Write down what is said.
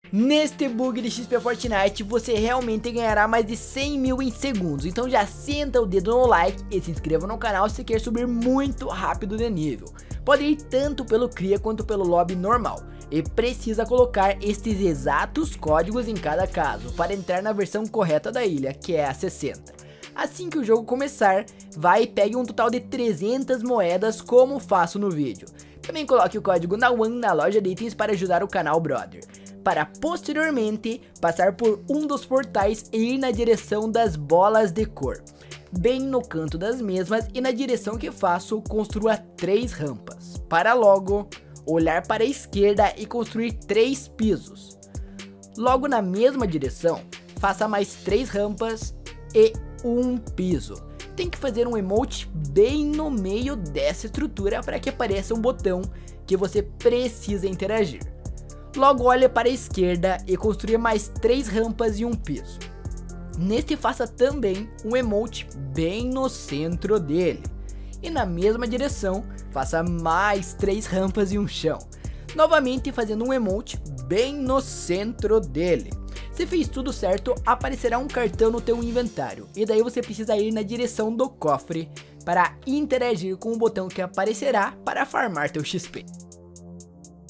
Neste bug de XP Fortnite você realmente ganhará mais de 100 mil em segundos, então já senta o dedo no like e se inscreva no canal se quer subir muito rápido de nível. Pode ir tanto pelo Cria quanto pelo Lobby normal, e precisa colocar estes exatos códigos em cada caso para entrar na versão correta da ilha, que é a 60. Assim que o jogo começar, vai e pegue um total de 300 moedas como faço no vídeo. Também coloque o código NAWAN na loja de itens para ajudar o canal brother, para posteriormente passar por um dos portais e ir na direção das bolas de cor. Bem no canto das mesmas e na direção que faço, construa 3 rampas. Para logo, olhar para a esquerda e construir 3 pisos. Logo na mesma direção, faça mais 3 rampas e um piso. Tem que fazer um emote bem no meio dessa estrutura para que apareça um botão que você precisa interagir. Logo olhe para a esquerda e construa mais 3 rampas e um piso. Neste faça também um emote bem no centro dele. E na mesma direção faça mais 3 rampas e um chão. Novamente fazendo um emote bem no centro dele. Se fez tudo certo, aparecerá um cartão no teu inventário. E daí você precisa ir na direção do cofre para interagir com o botão que aparecerá para farmar teu XP.